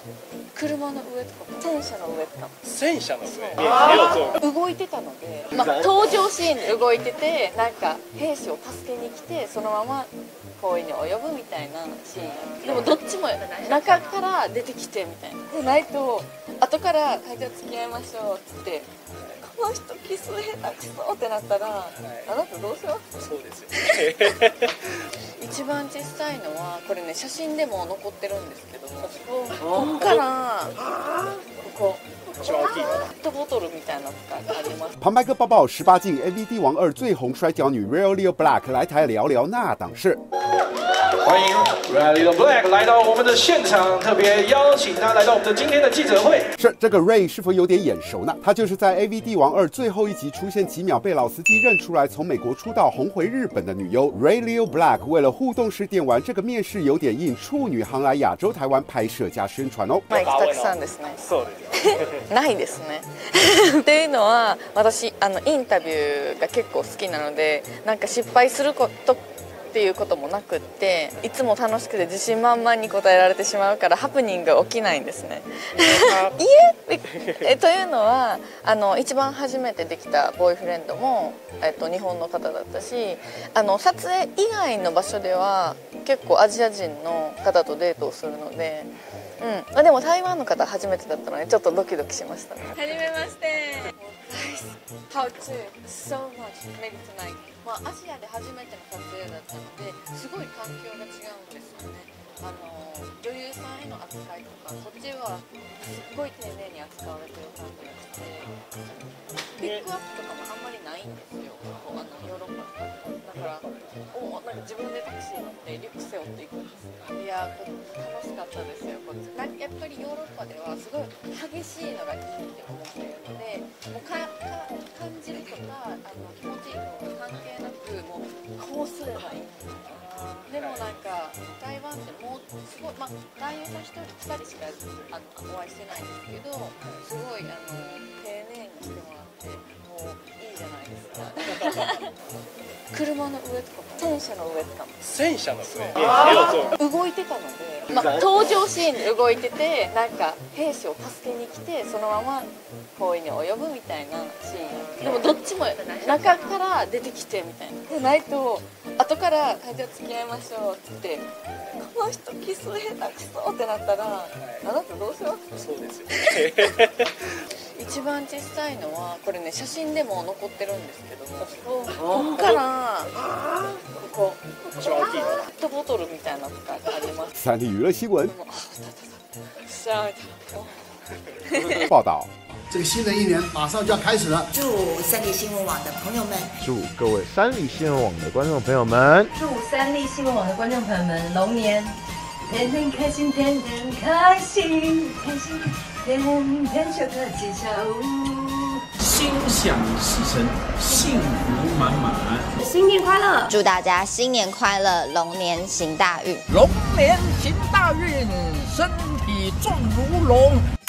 車の上とか戦車の上とか戦車の上動いてたので、登場シーンで動いててなんか兵士を助けに来てそのまま行為に及ぶみたいなシーンでもどっちも中から出てきてみたいなでないと後から「じゃあ付き合いましょう」っつって「この人キス下手くそ」ってなったら、あなたどうします？ そうですよね一番小さいのはこれね写真でも残ってるんですけどもここからここ一番大きいのペットボトルみたいなのがあります。 旁白个抱抱18禁 MVD 王2最红摔跤女 Real Leo Black 来台聊聊那档事。 欢迎 Real Leo Black 来到我们的现场，特别邀请他来到我们的今天的记者会。 是这个 Ray 是否有点眼熟呢？他就是在 AV 帝王2最后一集出现几秒被老司机认出来，从美国出道红回日本的女优 Real Leo Black。为了互動式電玩，这个面试有点硬，处女航来亚洲台湾拍摄加宣传哦。 マイクたくさんですね。 そうですよないですねっていうのは私インタビューが結構好きなのでなんか失敗することっていうこともなくっていつも楽しくて自信満々に答えられてしまうからハプニングが起きないんですねというのは一番初めてできたボーイフレンドも、日本の方だったし撮影以外の場所では結構アジア人の方とデートをするので。でも台湾の方初めてだったのでちょっとドキドキしましたね。はじめまして。How to so much maybe tonight。アジアで初めての撮影だったのですごい環境が違うんですよね。女優さんへの扱いとかこっちはすっごい丁寧に扱われてる感じがしてピックアップとかもあんまりないんですよ。ヨーロッパとかだからなんか自分でタクシー乗ってリュック背負っていくんですよ。いや楽しかったですよ。こっちやっぱりヨーロッパではすごい激しいのがいいって思っているのでもう感じるとか気持ちいいとか関係なくもうこうすればいいんですよ。でもなんか台湾ってもうすごい男優さん2人しかお会いしてないんですけどすごい丁寧にしてもらってもういいじゃないですか車の上とか戦車の上とかも戦車の上動いてたので、登場シーンで動いててなんか兵士を助けに来てそのまま行為に及ぶみたいなシーンでもどっちも中から出てきてみたいなでないと後から「じゃあ付き合いましょう」っつって「この人キス下手くそ」ってなったらあなたどうします？ そうですよね一番小さいのはこれね写真でも残ってるんですけどもここからここ一番大きいのペットボトルみたいなのがあります。 三立娱乐新闻吓一跳报道。 这个新的一年马上就要开始了， 祝三立新闻网的朋友们， 祝各位三立新闻网的观众朋友们， 祝三立新闻网的观众朋友们龙年天天开心，天天开心，开心，天天就可吉祥， 心想事成，幸福满满， 新年快乐！ 祝大家新年快乐，龙年行大运， 龙年行大运，身体壮如龙。